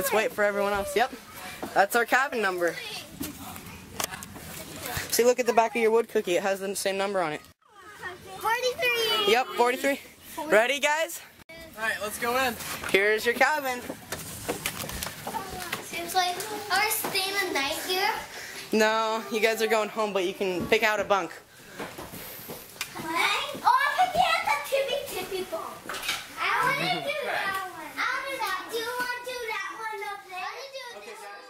Let's wait for everyone else. Yep, that's our cabin number. See, look at the back of your wood cookie. It has the same number on it. 43. Yep, 43. Ready, guys? All right, let's go in. Here's your cabin. Seems like are we staying the night here? No, you guys are going home, but you can pick out a bunk. Oh, I'm picking out the tippy bunk. I want to do that one. I'll do that. Do you want to do that one up there? I want to do this one.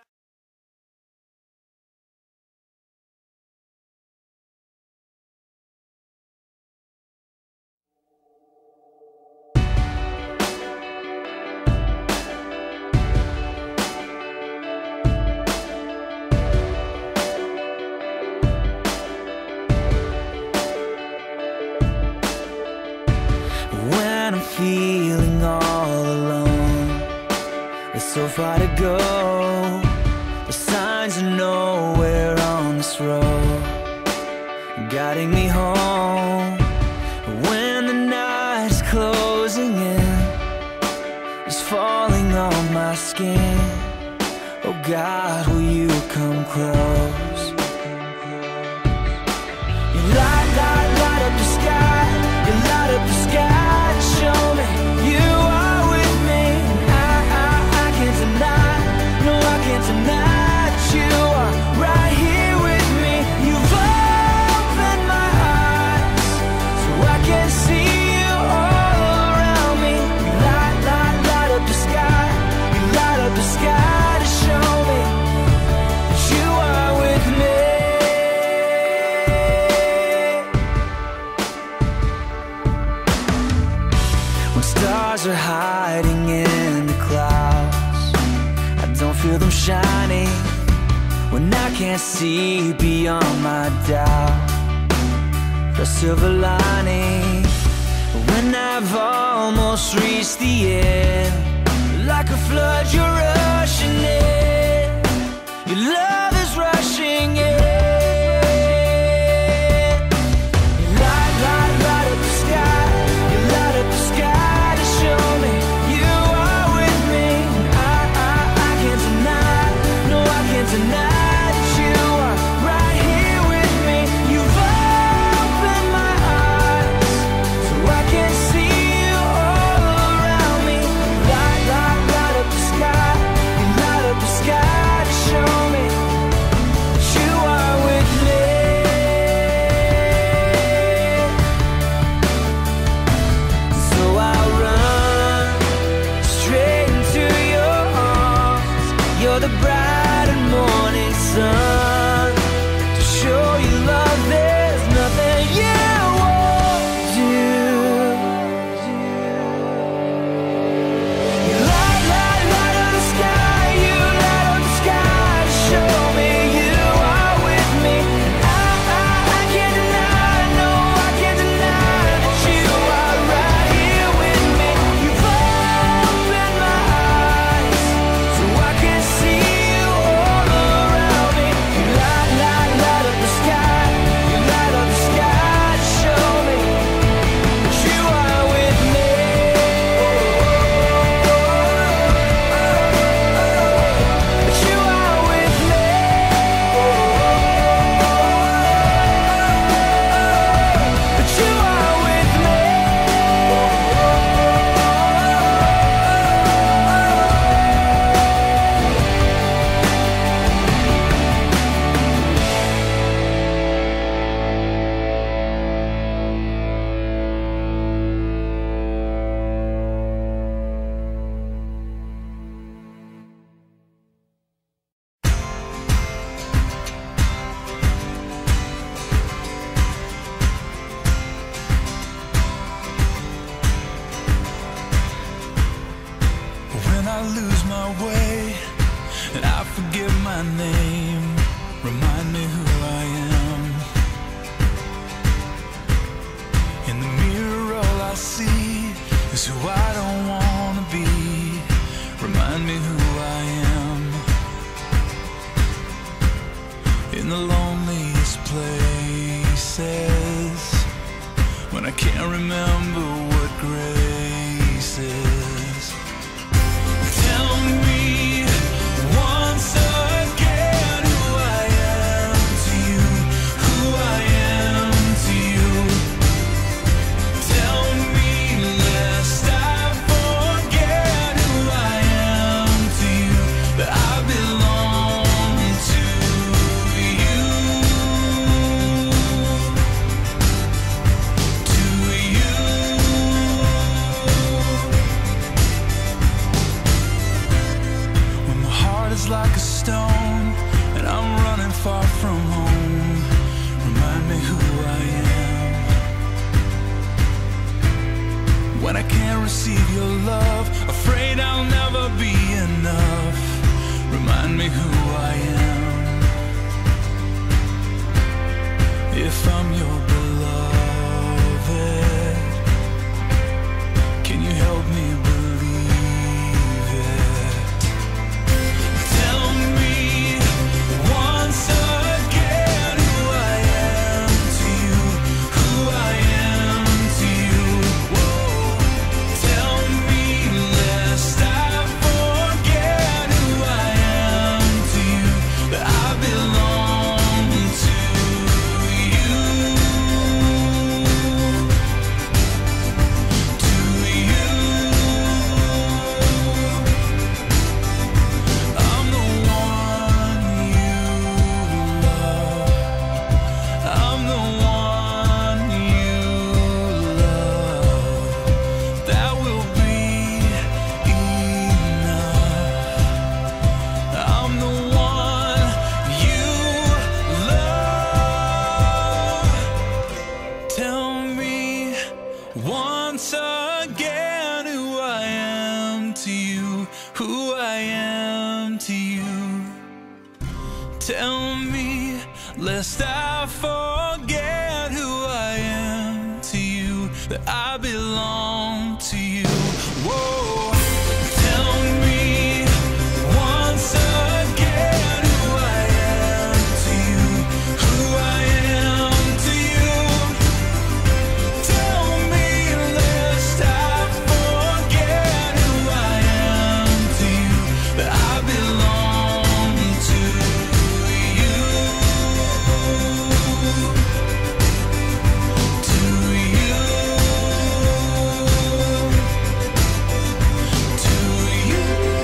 When I'm feeling all alone, there's so far to go. The signs are nowhere on this road, guiding me home. When the night is closing in, it's falling on my skin. Oh God, will you come close? You light up the sky. You light up the sky to show me you are with me. I can't deny, no I can't deny that you are right here with me. You've opened my eyes so I can see you all around me. You light up the sky. You light up the sky to show me that you are with me. Stars are hiding in the clouds, I don't feel them shining. When I can't see beyond my doubt, the silver lining. When I've almost reached the end, like a flood you're rushing in. Your love is rushing in. You light up the sky. You light up the sky to show me you are with me. I can't deny, no I can't deny that you are right here with me. You've opened my eyes so I can see you all around me. Light up the sky. You light up the sky to show me that you are with me. So I'll run straight into your arms. You're the bright and morning sun. To show you love, there's nothing you won't do. You light up the sky. You light up the sky to show me you are with me. I can't deny, no I can't deny that you are right here with me. You've opened my eyes so I can see you all around me. You light up the sky. You light up the sky to show me that you are with me. That you are with me. That you are with me. When I lose my way and I forget my name, remind me who I am. In the mirror all I see is who I don't want to be. Remind me who I am. In the loneliest places, when I can't remember what grace is. Tell me is like a stone, and I'm running far from home. Remind me who I am. When I can't receive your love, afraid I'll never be enough. Remind me who I am. If I'm your beloved, can you help me believe it? Tell me once again who I am to you, who I am to you. Whoa. Tell me lest I forget who I am to you, that I belong to you, to you. I'm the one you love. I'm the one you love. That will be enough. I'm the one you love. Tell me once again who I am to you, who I am to you. Tell me lest I forget who I am to you, that I belong to you. Whoa. Tell me once again who I am to you, who I am to you. Tell me lest I forget who I am to you, that I belong to you, to you, to you.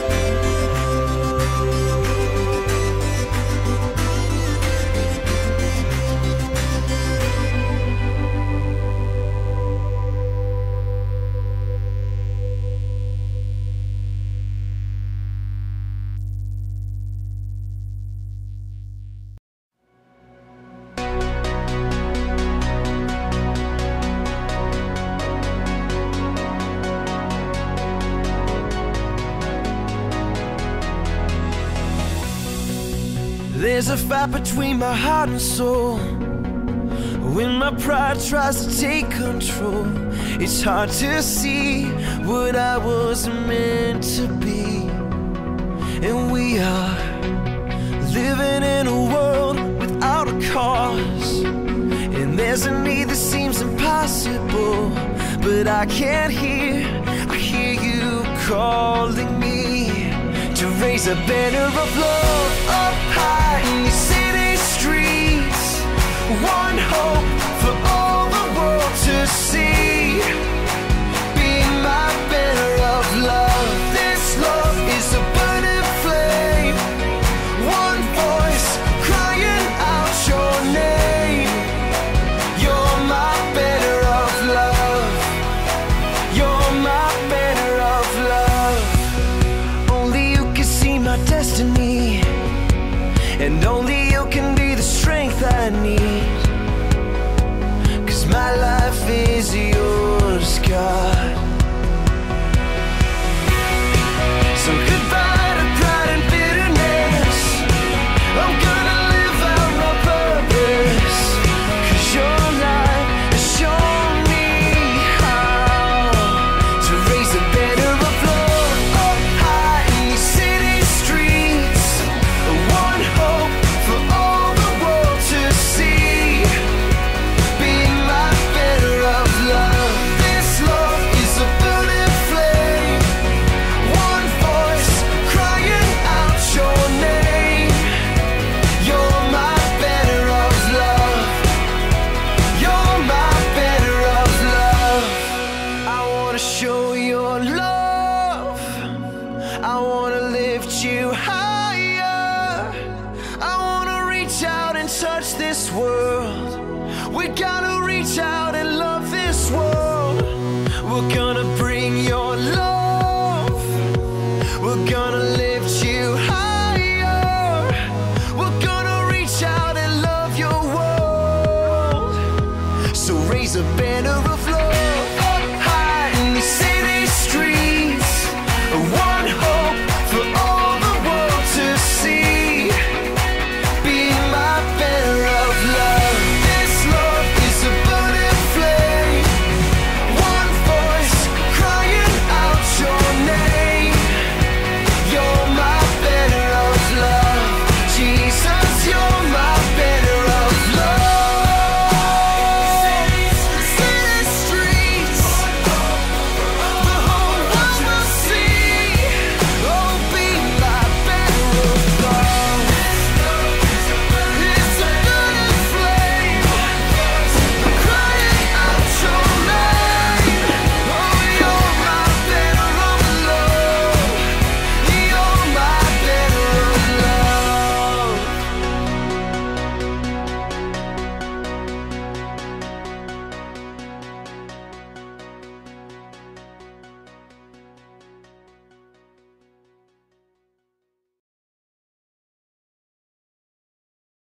There's a fight between my heart and soul. When my pride tries to take control, it's hard to see what I was meant to be. And we are living in a world without a cause, and there's a need that seems impossible. But I can't hear, I hear you calling me to raise a banner of love up high in these city streets. One hope for all the world to see. Be my banner of love. This love is a burning flame. One voice crying out your name. You're my banner of love. You're my banner of love. Only you can see my destiny, and only you can be the strength I need. 'Cause my life is yours, God. So goodbye to pride and bitterness. I'm gonna live out my purpose. 'Cause your light has shown me how to raise a banner of love up high in these city streets. One hope for all the world to see. Be my banner of love. This love is a burning flame. One voice crying out your name. You're my banner of love. You're my banner of love. I wanna show your love. I wanna lift you higher. I wanna reach out and touch this world. We gotta reach out and love this world. We're gonna bring your love. We're gonna